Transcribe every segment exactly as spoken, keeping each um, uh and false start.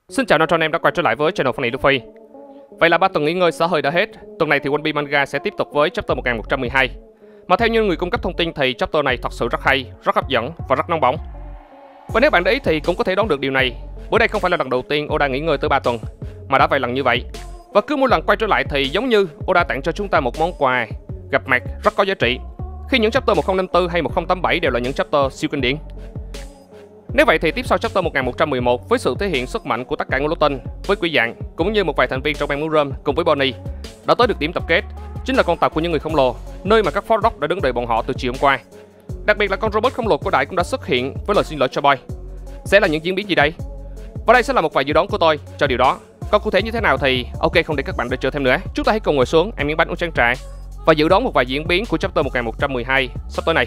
Xin chào anh em đã quay trở lại với channel Funny Luffy. Vậy là ba tuần nghỉ ngơi xã hơi đã hết. Tuần này thì One Piece Manga sẽ tiếp tục với chapter một nghìn một trăm mười hai. Mà theo như người cung cấp thông tin thì chapter này thật sự rất hay, rất hấp dẫn và rất nóng bỏng. Và nếu bạn để ý thì cũng có thể đoán được điều này, bởi đây không phải là lần đầu tiên Oda nghỉ ngơi tới ba tuần, mà đã vài lần như vậy. Và cứ mỗi lần quay trở lại thì giống như Oda tặng cho chúng ta một món quà gặp mặt rất có giá trị. Khi những chapter một nghìn năm mươi tư hay một nghìn tám mươi bảy đều là những chapter siêu kinh điển. Nếu vậy thì tiếp sau chapter một nghìn một trăm mười một với sự thể hiện sức mạnh của tất cả ngũ lỗ tinh với Quỷ Dạng cũng như một vài thành viên trong bang Muram cùng với Bonnie đã tới được điểm tập kết, chính là con tàu của những người khổng lồ, nơi mà các Ford Rock đã đứng đợi bọn họ từ chiều hôm qua. Đặc biệt là con robot khổng lồ của Đại cũng đã xuất hiện với lời xin lỗi cho Boy. Sẽ là những diễn biến gì đây? Và đây sẽ là một vài dự đoán của tôi cho điều đó. Còn cụ thể như thế nào thì ok, không để các bạn đợi chờ thêm nữa. Chúng ta hãy cùng ngồi xuống, ăn miếng bánh uống chén trà và dự đoán một vài diễn biến của chapter một nghìn một trăm mười hai sắp tới này.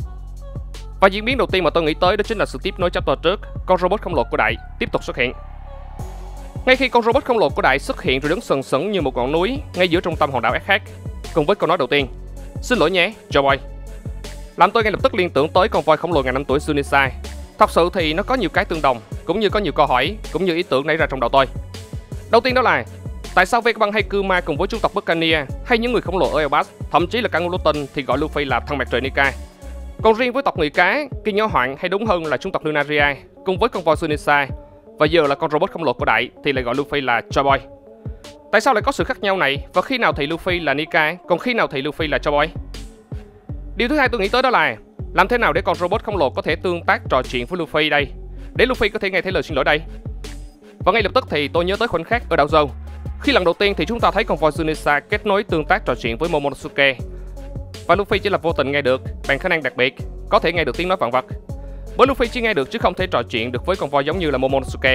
Và diễn biến đầu tiên mà tôi nghĩ tới đó chính là sự tiếp nối chapter trước, con robot khổng lồ của Đại tiếp tục xuất hiện. Ngay khi con robot khổng lồ của Đại xuất hiện rồi đứng sừng sững như một ngọn núi ngay giữa trung tâm hòn đảo Egghead, cùng với câu nói đầu tiên: "Xin lỗi nhé, Joy." Làm tôi ngay lập tức liên tưởng tới con voi khổng lồ ngàn năm tuổi Sunisai. Thật sự thì nó có nhiều cái tương đồng, cũng như có nhiều câu hỏi, cũng như ý tưởng nảy ra trong đầu tôi. Đầu tiên đó là tại sao Vegapunk hay Kuma cùng với chủng tộc Buccaneer hay những người khổng lồ ở Elbas, thậm chí là cả ngũ lỗ tinh thì gọi Luffy là thằng mặt trời Nika. Còn riêng với tộc người cá, Kiên Nhó Hoạn hay đúng hơn là chủng tộc Lunaria cùng với con voi Sunisai và giờ là con robot khổng lồ của Đại thì lại gọi Luffy là Joy. Tại sao lại có sự khác nhau này và khi nào thì Luffy là Nika, còn khi nào thì Luffy là Joy? Điều thứ hai tôi nghĩ tới đó là làm thế nào để con robot khổng lồ có thể tương tác trò chuyện với Luffy đây, để Luffy có thể nghe thấy lời xin lỗi đây. Và ngay lập tức thì tôi nhớ tới khoảnh khắc ở đảo Zou, khi lần đầu tiên thì chúng ta thấy con voi Sunisai kết nối tương tác trò chuyện với Momonosuke. Và Luffy chỉ là vô tình nghe được bằng khả năng đặc biệt, có thể nghe được tiếng nói vạn vật. Bởi Luffy chỉ nghe được chứ không thể trò chuyện được với con voi giống như là Momonosuke.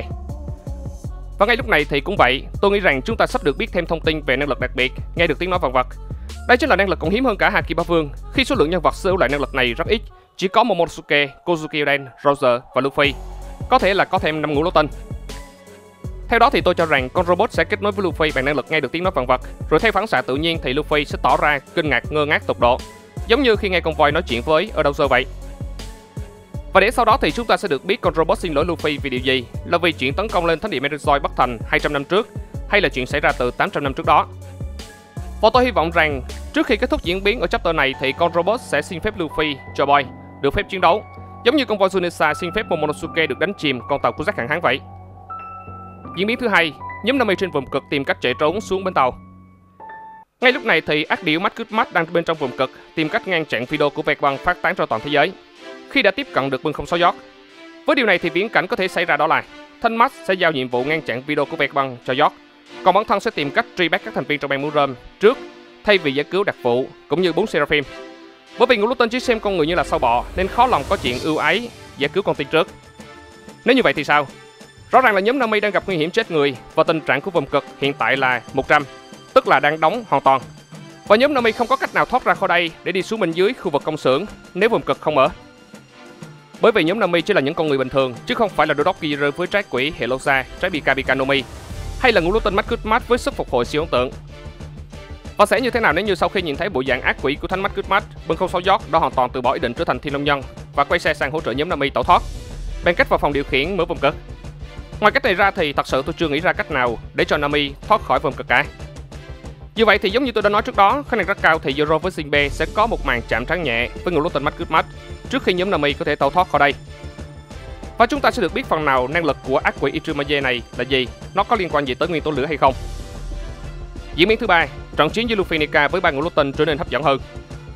Và ngay lúc này thì cũng vậy, tôi nghĩ rằng chúng ta sắp được biết thêm thông tin về năng lực đặc biệt, nghe được tiếng nói vạn vật. Đây chính là năng lực còn hiếm hơn cả Haki Bá Vương, khi số lượng nhân vật sở hữu loại năng lực này rất ít, chỉ có Momonosuke, Kozuki Oden, Roger và Luffy. Có thể là có thêm năm ngũ lỗ tinh. Theo đó thì tôi cho rằng con robot sẽ kết nối với Luffy bằng năng lực nghe được tiếng nói vạn vật, rồi theo phản xạ tự nhiên thì Luffy sẽ tỏ ra kinh ngạc ngơ ngác tột độ, giống như khi nghe con voi nói chuyện với ở đâu giờ vậy. Và để sau đó thì chúng ta sẽ được biết con robot xin lỗi Luffy vì điều gì, là vì chuyện tấn công lên thánh địa Medusa bất thành hai trăm năm trước, hay là chuyện xảy ra từ tám trăm năm trước đó. Và tôi hy vọng rằng trước khi kết thúc diễn biến ở chapter này thì con robot sẽ xin phép Luffy, cho Boy, được phép chiến đấu, giống như con voi Sunisa xin phép Momonosuke được đánh chìm con tàu của Jack hạn hán vậy. Diễn biến thứ hai, nhóm Nami trên vùng cực tìm cách chạy trốn xuống bến tàu. Ngay lúc này thì ác điểu Mắt Cướp Mắt đang bên trong vùng cực tìm cách ngăn chặn video của Vegapunk phát tán ra toàn thế giới. Khi đã tiếp cận được bưng không sáu giót, với điều này thì viễn cảnh có thể xảy ra đó là Thanh Mắt sẽ giao nhiệm vụ ngăn chặn video của Vegapunk cho giót, còn bản thân sẽ tìm cách truy bắt các thành viên trong bang Muram trước thay vì giải cứu đặc vụ cũng như bốn Seraphim. Bởi vì ngũ lỗ tinh chỉ xem con người như là sâu bọ nên khó lòng có chuyện ưu ái giải cứu con tiên trước. Nếu như vậy thì sao? Rõ ràng là nhóm Nami đang gặp nguy hiểm chết người và tình trạng của vùng cực hiện tại là một trăm, tức là đang đóng hoàn toàn. Và nhóm Nami không có cách nào thoát ra khỏi đây để đi xuống bên dưới khu vực công xưởng nếu vùng cực không mở. Bởi vì nhóm Nami chỉ là những con người bình thường chứ không phải là đô đốc Kizaru với trái quỷ Helosa, trái Bika Bika no Mi, hay là ngũ lỗ tinh Mắt Cướp Mắt với sức phục hồi siêu ấn tượng. Và sẽ như thế nào nếu như sau khi nhìn thấy bộ dạng ác quỷ của Thánh Mắt Cướp Mắt, bưng không sáu giót đã hoàn toàn từ bỏ ý định trở thành thiên long nhân và quay xe sang hỗ trợ nhóm Nami tẩu thoát bằng cách vào phòng điều khiển mở vùng cực. Ngoài cách này ra thì thật sự tôi chưa nghĩ ra cách nào để cho Nami thoát khỏi vùng cực cả. Như vậy thì giống như tôi đã nói trước đó, khả năng rất cao thì Zoro với Jinbe sẽ có một màn chạm trán nhẹ với ngũ lỗ tinh Mắt Cướp Mắt trước khi nhóm Nami có thể tẩu thoát khỏi đây. Và chúng ta sẽ được biết phần nào năng lực của ác quỷ Ichimaje này là gì, nó có liên quan gì tới nguyên tố lửa hay không. Diễn biến thứ ba, trận chiến giữa Luffy Nika với ba ngũ lỗ tinh trở nên hấp dẫn hơn.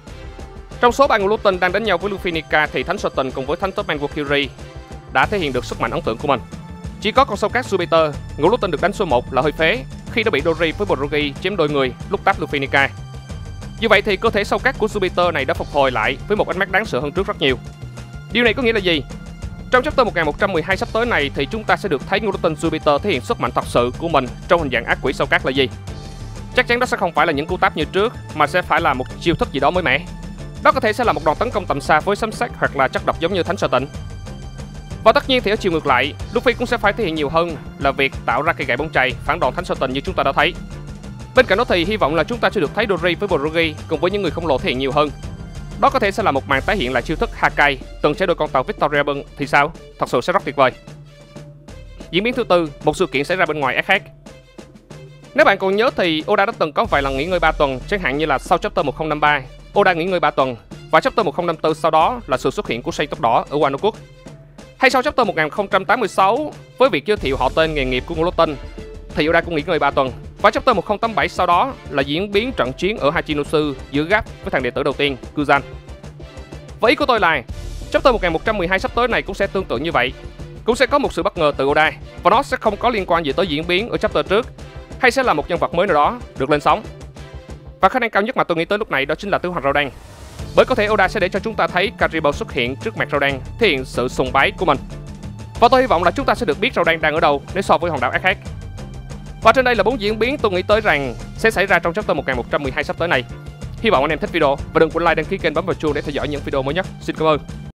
Trong số ba ngũ lỗ tinh đang đánh nhau với Luffy Nika thì Thánh Satan cùng với Thánh Topman Valkyrie đã thể hiện được sức mạnh ấn tượng của mình. Chỉ có con sâu cát Jupiter, ngũ lỗ tinh được đánh số một là hơi phế khi đã bị Dory với Brogy chém đôi người lúc táp Luffy Nika. Như vậy thì cơ thể sâu cát của Jupiter này đã phục hồi lại với một ánh mắt đáng sợ hơn trước rất nhiều. Điều này có nghĩa là gì? Trong chapter một nghìn một trăm mười hai sắp tới này thì chúng ta sẽ được thấy ngũ lỗ tinh Jupiter thể hiện sức mạnh thật sự của mình trong hình dạng ác quỷ sâu cát là gì. Chắc chắn đó sẽ không phải là những cú táp như trước mà sẽ phải là một chiêu thức gì đó mới mẻ. Đó có thể sẽ là một đòn tấn công tầm xa với sấm sét hoặc là chất độc giống như Thánh Satan. Và tất nhiên thì ở chiều ngược lại, Luffy cũng sẽ phải thể hiện nhiều hơn là việc tạo ra cây gậy bóng chày phản đòn Thánh Satan như chúng ta đã thấy. Bên cạnh đó thì hy vọng là chúng ta sẽ được thấy Dory với Brogy cùng với những người khổng lồ thể hiện nhiều hơn. Đó có thể sẽ là một màn tái hiện lại chiêu thức Hakai từng chế đôi con tàu Victoria Bunk thì sao? Thật sự sẽ rất tuyệt vời. Diễn biến thứ tư, một sự kiện xảy ra bên ngoài ét hát. Nếu bạn còn nhớ thì Oda đã từng có vài lần nghỉ ngơi ba tuần, chẳng hạn như là sau chapter một không năm ba, Oda nghỉ ngơi ba tuần, và chapter một không năm tư sau đó là sự xuất hiện của Sei tóc đỏ ở Wano Quốc. Hay sau chapter một nghìn không trăm tám mươi sáu với việc giới thiệu họ tên nghề nghiệp của ngũ lỗ tinh, thì Oda cũng nghỉ ngơi ba tuần, và chapter một không tám bảy sau đó là diễn biến trận chiến ở Hachinosu giữa Garp với thằng đệ tử đầu tiên, Kuzan. Và ý của tôi là chapter một nghìn một trăm mười hai sắp tới này cũng sẽ tương tự như vậy, cũng sẽ có một sự bất ngờ từ Oda và nó sẽ không có liên quan gì tới diễn biến ở chapter trước, hay sẽ là một nhân vật mới nào đó được lên sóng. Và khả năng cao nhất mà tôi nghĩ tới lúc này đó chính là Tứ Hoàng Raodan, bởi có thể Oda sẽ để cho chúng ta thấy Karibo xuất hiện trước mặt Raodan, thể hiện sự sùng bái của mình. Và tôi hy vọng là chúng ta sẽ được biết Raodan đang ở đâu nếu so với hòn đảo ét hát. Và trên đây là bốn diễn biến tôi nghĩ tới rằng sẽ xảy ra trong chapter một nghìn một trăm mười hai sắp tới này. Hy vọng anh em thích video và đừng quên like, đăng ký kênh, bấm vào chuông để theo dõi những video mới nhất. Xin cảm ơn.